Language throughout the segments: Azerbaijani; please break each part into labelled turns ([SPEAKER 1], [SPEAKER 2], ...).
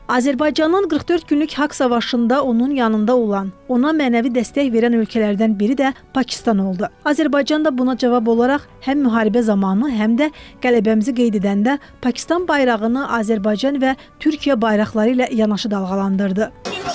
[SPEAKER 1] Azərbaycanın 44 günlük haqq savaşında onun yanında olan, ona mənəvi dəstək verən ölkələrdən biri də Pakistan oldu. Azərbaycan da buna cavab olaraq həm müharibə zamanı, həm də qələbəmizi qeyd edəndə Pakistan bayrağını Azərbaycan və Türkiyə bayraqları ilə yanaşı dalğalandırdı.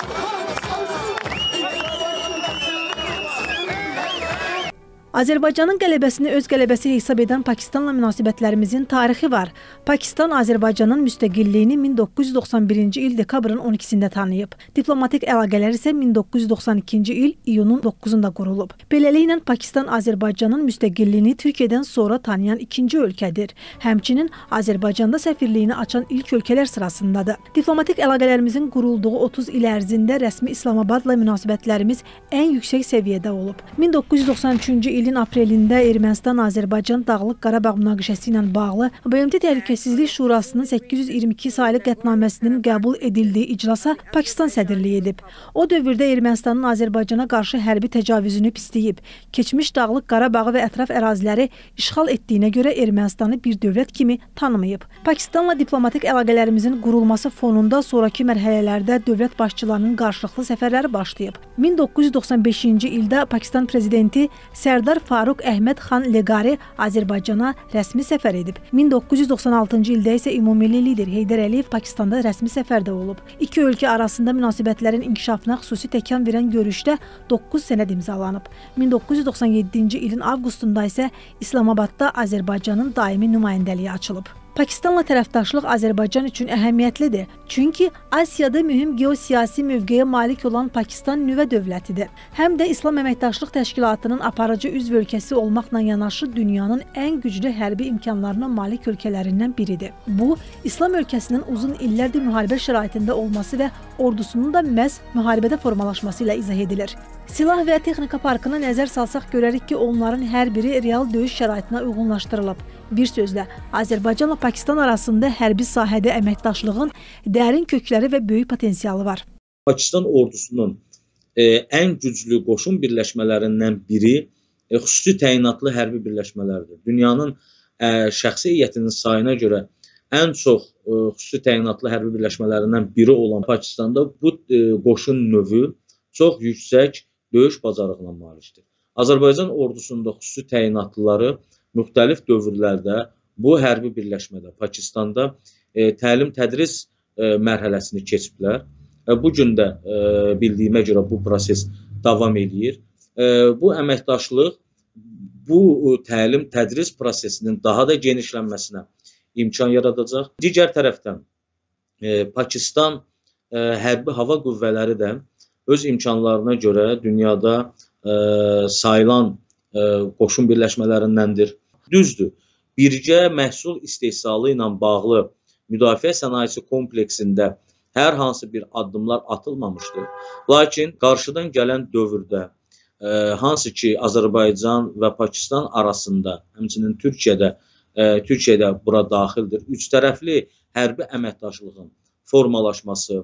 [SPEAKER 1] Azərbaycanın qələbəsini öz qələbəsi hesab edən Pakistanla münasibətlərimizin tarixi var. Pakistan Azərbaycanın müstəqilliyini 1991-ci il dekabrın 12-sində tanıyıb. Diplomatik əlaqələr isə 1992-ci il iyunun 9-da qurulub. Beləliklə Pakistan Azərbaycanın müstəqilliyini Türkiyədən sonra tanıyan ikinci ölkədir. Həmçinin Azərbaycanda səfirliyini açan ilk ölkələr sırasındadır. Diplomatik əlaqələrimizin qurulduğu 30 il ərzində rəsmi İslamabadla münasibətlərimiz ən yüksək səviyyədə olub. 1993-cü ilin aprelində Ermənistan-Azərbaycan Dağlıq Qarabağ münaqişəsi ilə bağlı BMT Təhlükəsizlik Şurasının 822 saylı qətnaməsinin qəbul edildiyi iclasa Pakistan sədrliyi edib. O dövrdə Ermənistanın Azərbaycana qarşı hərbi təcavüzünü pisləyib. Keçmiş Dağlıq Qarabağı və ətraf əraziləri işğal etdiyinə görə Ermənistanı bir dövlət kimi tanımayıb. Pakistanla diplomatik əlaqələrimizin qurulması fonunda sonraki mərhələlərdə dövlət başçılarının qarşılıqlı səfərləri başlayıb. 1995-ci ildə Pakistan prezidenti Sərdar Faruq Əhməd Xan Leqari Azərbaycana rəsmi səfər edib. 1996-cı ildə isə ümummilli lider Heydər Əliyev Pakistanda rəsmi səfərdə olub. İki ölkə arasında münasibətlərin inkişafına xüsusi təkan verən görüşdə 9 sənəd imzalanıb. 1997-ci ilin avqustunda isə İslamabadda Azərbaycanın daimi nümayəndəliyi açılıb. Pakistanla tərəfdaşlıq Azərbaycan üçün əhəmiyyətlidir. Çünki Asiyada mühüm geosiyasi mövqeyə malik olan Pakistan nüvə dövlətidir. Həm də İslam Əməkdaşlıq Təşkilatının aparıcı üzv ölkəsi olmaqla yanaşı dünyanın ən güclü hərbi imkanlarına malik ölkələrindən biridir. Bu, İslam ölkəsinin uzun illərdir müharibə şəraitində olması və ordusunun da məhz müharibədə formalaşması ilə izah edilir. Silah və texnika parkına nəzər salsaq görərik ki, onların hər biri real döyüş şəraitinə uyğunlaşdırılıb. Bir sözlə, Azərbaycanla Pakistan arasında hərbi sahədə əməkdaşlığın dərin kökləri və böyük potensialı var.
[SPEAKER 2] Pakistan ordusunun ən güclü qoşun birləşmələrindən biri xüsusi təyinatlı hərbi birləşmələrdir. Dünyanın şəxsi heyətinin sayına görə ən çox xüsusi təyinatlı hərbi birləşmələrindən biri olan Pakistanda bu qoşun növü çox yüksək döyüş bacarığına malikdir. Azərbaycan ordusunda xüsusi təyinatlıları müxtəlif dövrlərdə bu hərbi birləşmədə Pakistanda təlim-tədris mərhələsini keçiblər. Bu gün də bildiyimə görə bu proses davam edir. Bu əməkdaşlıq bu təlim-tədris prosesinin daha da genişlənməsinə imkan yaradacaq. Digər tərəfdən Pakistan hərbi hava qüvvələri də öz imkanlarına görə dünyada sayılan qoşun birləşmələrindəndir. Düzdür, birgə məhsul istehsalı ilə bağlı müdafiə sənayesi kompleksində hər hansı bir addımlar atılmamışdır. Lakin qarşıdan gələn dövrdə hansı ki Azərbaycan və Pakistan arasında, həmçinin Türkiyə bura daxildir, üç tərəfli hərbi əməkdaşlığın formalaşması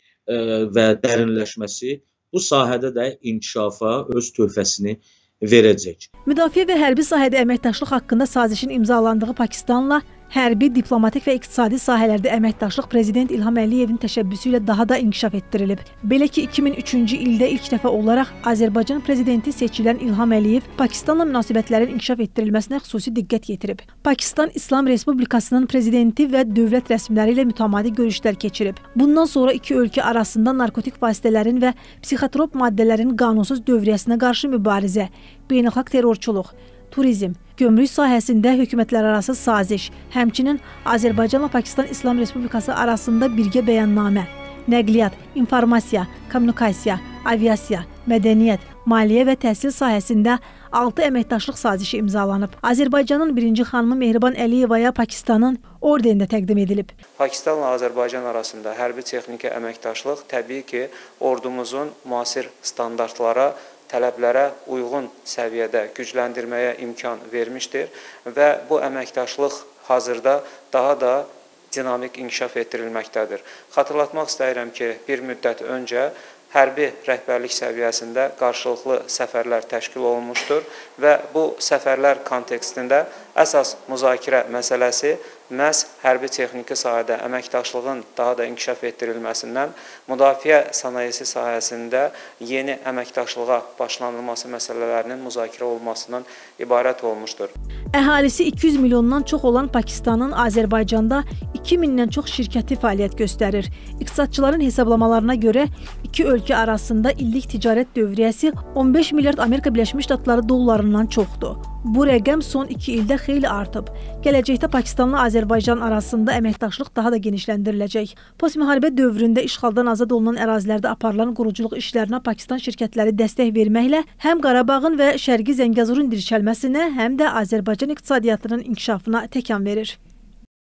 [SPEAKER 2] və dərinləşməsi bu sahədə də inkişafa öz töhfəsini verəcək.
[SPEAKER 1] Müdafiə və hərbi sahədə əməkdaşlıq haqqında sazişin imzalandığı Pakistanla hərbi, diplomatik və iqtisadi sahələrdə əməkdaşlıq Prezident İlham Əliyevin təşəbbüsü ilə daha da inkişaf etdirilib. Belə ki, 2003-cü ildə ilk dəfə olaraq Azərbaycan prezidenti seçilən İlham Əliyev Pakistanla münasibətlərin inkişaf etdirilməsinə xüsusi diqqət yetirib. Pakistan İslam Respublikasının prezidenti və dövlət rəsmiləri ilə mütəmadi görüşlər keçirib. Bundan sonra iki ölkə arasında narkotik vasitələrin və psixotrop maddələrin qanunsuz dövriyyəsinə qarşı mübarizə, beynəlxalq terrorçuluq, turizm, gömrük sahəsində hökumətlərarası saziş, həmçinin Azərbaycanla Pakistan İslam Respublikası arasında birgə bəyannamə, nəqliyyat, informasiya, kommunikasiya, aviasiya, mədəniyyət, maliyyə və təhsil sahəsində 6 əməkdaşlıq sazişi imzalanıb. Azərbaycanın birinci xanımı Mehriban Əliyevaya Pakistanın ordeni də təqdim edilib.
[SPEAKER 3] Pakistanla Azərbaycan arasında hərbi texniki əməkdaşlıq təbii ki, ordumuzun müasir standartlara, tələblərə uyğun səviyyədə gücləndirməyə imkan vermişdir və bu əməkdaşlıq hazırda daha da dinamik inkişaf etdirilməkdədir. Xatırlatmaq istəyirəm ki, bir müddət öncə hərbi rəhbərlik səviyyəsində qarşılıqlı səfərlər təşkil olunmuşdur və bu səfərlər kontekstində əsas müzakirə məsələsi məhz hərbi texniki sahədə əməkdaşlığın daha da inkişaf etdirilməsindən müdafiə sənayesi sahəsində yeni əməkdaşlığa başlanılması məsələlərinin müzakirə olmasından ibarət olmuşdur.
[SPEAKER 1] Əhalisi 200 milyondan çox olan Pakistanın Azərbaycanda 2000-dən çox şirkəti fəaliyyət göstərir. İqtisadçıların hesablamalarına görə iki ölkə arasında illik ticarət dövriyyəsi 15 milyard Amerika Birləşmiş Ştatları dollarından çoxdur. Bu rəqəm son 2 ildə xeyli artıb. Gələcəkdə Pakistanla Azərbaycan arasında əməkdaşlıq daha da genişləndiriləcək. Postmüharibə dövründə işğaldan azad olunan ərazilərdə aparılan quruculuq işlərinə Pakistan şirkətləri dəstək verməklə həm Qarabağın və Şərqi Zəngəzurun dirçəlməsinə, həm də Azərbaycan iqtisadiyyatının inkişafına təkan verir.